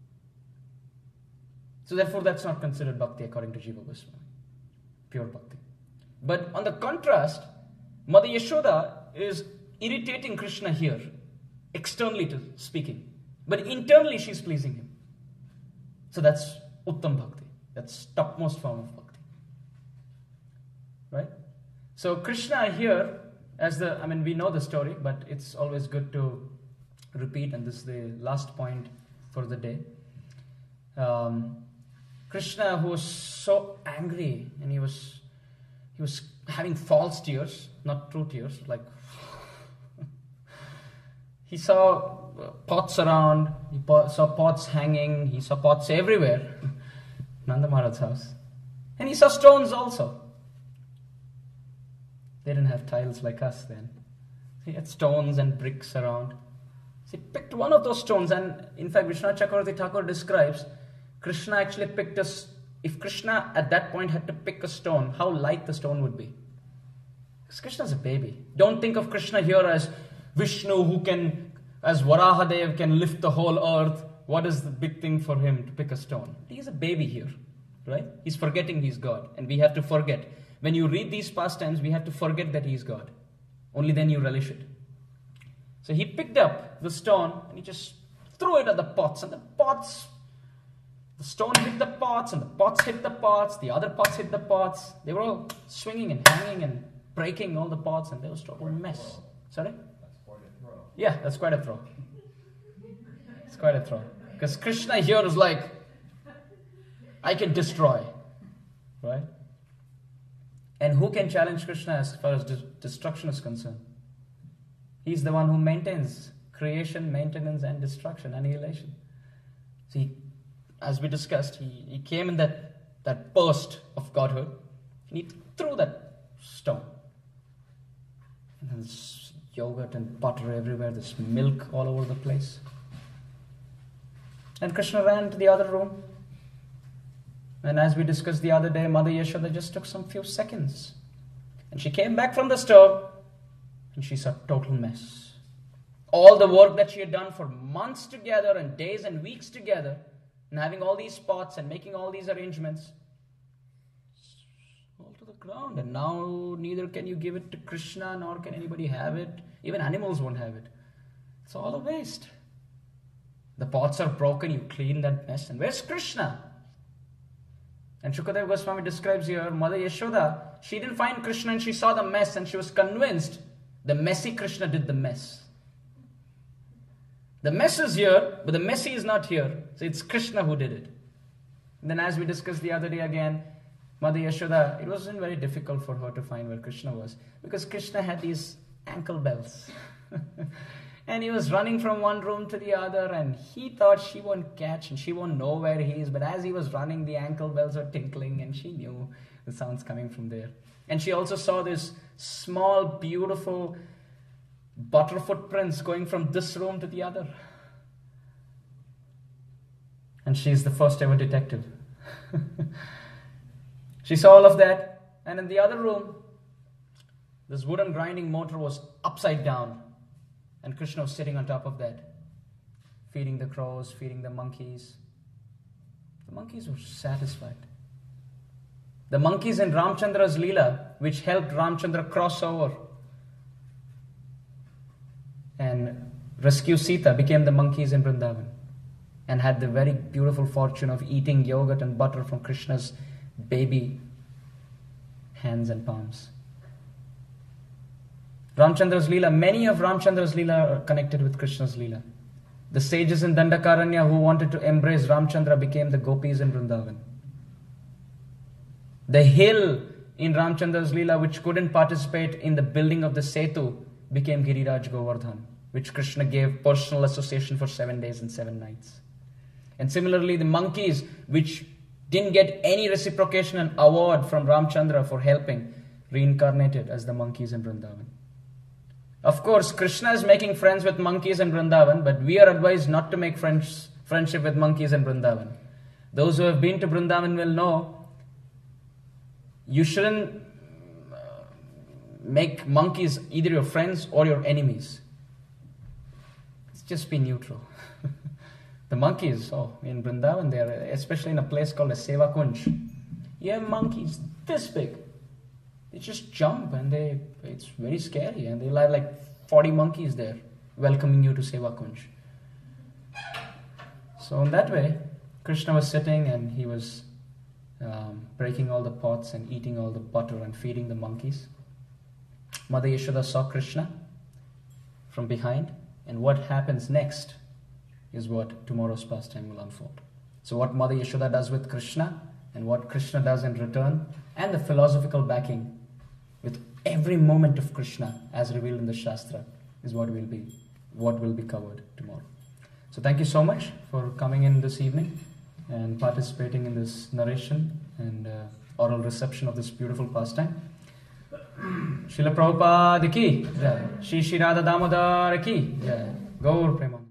So therefore that's not considered bhakti according to Jiva Goswami. Pure bhakti. But on the contrast, Mother Yashoda is irritating Krishna here, externally to speaking. But internally she's pleasing him. So that's Uttam Bhakti. That's topmost form of bhakti. Right? So Krishna here, we know the story, but it's always good to repeat, and this is the last point for the day. Krishna, who was so angry, and he was having false tears, not true tears, like he saw pots around, he saw pots hanging, he saw pots everywhere, Nanda Maharaj's house. And he saw stones also. They didn't have tiles like us then. He had stones and bricks around. So he picked one of those stones, and in fact Vishwanath Chakravarti Thakur describes Krishna actually picked if Krishna at that point had to pick a stone, how light the stone would be. Because Krishna's a baby. Don't think of Krishna here as Vishnu who can, as Varahadev can lift the whole earth. What is the big thing for him to pick a stone? He's a baby here, right? He's forgetting he's God, and we have to forget. When you read these pastimes, we have to forget that he's God. Only then you relish it. So he picked up the stone and he just threw it at the pots, and the stone hit the pots, and the pots hit the pots, the other pots hit the pots. They were all swinging and hanging and breaking all the pots, and there was a total mess. Sorry? That's quite a throw. Yeah, that's quite a throw. It's quite a throw. Because Krishna here is like, I can destroy. Right? And who can challenge Krishna as far as destruction is concerned? He's the one who maintains creation, maintenance, and destruction, annihilation. So as we discussed, he came in that burst of Godhood, and he threw that stone. And then there's yogurt and butter everywhere, there's milk all over the place. And Krishna ran to the other room. And as we discussed the other day, Mother Yashoda just took some few seconds. And she came back from the stove, and she saw a total mess. All the work that she had done for months together, and days and weeks together, and having all these pots and making all these arrangements, all to the ground. And now neither can you give it to Krishna, nor can anybody have it. Even animals won't have it. It's all a waste. The pots are broken, you clean that mess, and where's Krishna? And Shukadeva Goswami describes here, Mother Yashoda, she didn't find Krishna and she saw the mess, and she was convinced The messy Krishna did the mess. The mess is here, but the messy is not here. So it's Krishna who did it. And then as we discussed the other day again, Mother Yashoda, it wasn't very difficult for her to find where Krishna was, because Krishna had these ankle bells. And he was running from one room to the other, and he thought she won't catch and she won't know where he is. But as he was running, the ankle bells were tinkling, and she knew the sounds coming from there. And she also saw this small, beautiful butter footprints going from this room to the other. And she's the first ever detective. She saw all of that, and in the other room, this wooden grinding motor was upside down, and Krishna was sitting on top of that, feeding the crows, feeding the monkeys. The monkeys were satisfied. The monkeys in Ramchandra's Leela, which helped Ramchandra cross over and rescue Sita, became the monkeys in Vrindavan, and had the very beautiful fortune of eating yogurt and butter from Krishna's baby hands and palms. Ramchandra's Leela, many of Ramchandra's Leela are connected with Krishna's Leela. The sages in Dandakaranya who wanted to embrace Ramchandra became the gopis in Vrindavan. The hill in Ramchandra's Leela which couldn't participate in the building of the Setu became Giriraj Govardhan, which Krishna gave personal association for 7 days and 7 nights. And similarly, the monkeys, which didn't get any reciprocation and award from Ramchandra for helping, reincarnated as the monkeys in Vrindavan. Of course, Krishna is making friends with monkeys in Vrindavan, but we are advised not to make friendship with monkeys in Vrindavan. Those who have been to Vrindavan will know you shouldn't make monkeys either your friends or your enemies. Just be neutral. The monkeys, in Vrindavan, they are, especially in a place called a Seva Kunj, you have monkeys this big. They just jump, and it's very scary, and they'll have like 40 monkeys there welcoming you to Seva Kunj. So in that way, Krishna was sitting, and he was breaking all the pots and eating all the butter and feeding the monkeys. Mother Yashoda saw Krishna from behind, and what happens next is what tomorrow's pastime will unfold. So what Mother Yashoda does with Krishna, and what Krishna does in return, and the philosophical backing with every moment of Krishna as revealed in the Shastra, is what will be covered tomorrow. So thank you so much for coming in this evening and participating in this narration and oral reception of this beautiful pastime. Srila Prabhupada ki jai. Shri Shri Radha Damodar ki jai. Gaur Prema.